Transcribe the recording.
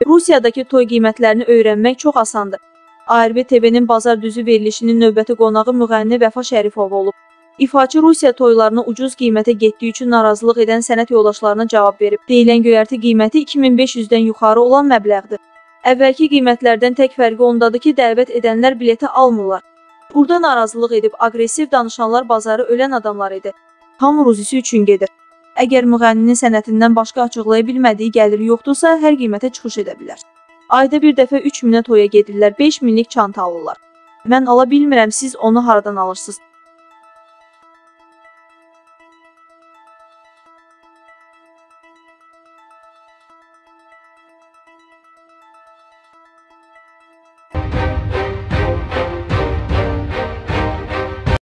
Rusiyadakı toy qiymətlərini öyrənmək çox asandır. ARB TV-nin Bazar Düzü verilişinin növbəti qonağı müğənni Vəfa Şərifov olub. İfaçı Rusiya toylarına ucuz qiymətə getdiyi üçün narazılıq edən sənət yoldaşlarına cavab verib. Deyilən göyərti qiyməti 2500-dən yuxarı olan məbləğdir. Əvvəlki qiymətlərdən tək fərqi ondadır ki, dəvət edənlər bileti almırlar. Burada narazılıq edib aqressiv danışanlar bazarı ölən adamlar idi. Hamı ruzisi üçün gedir. Əgər müğənninin sənətindən başqa açıqlaya bilmədiyi gəliri yoxdursa, hər qiymətə çıxış edə bilər. Ayda bir dəfə 3000-ə toya gedirlər, 5000-lik çanta alırlar. Mən ala bilmirəm, siz onu haradan alırsınız?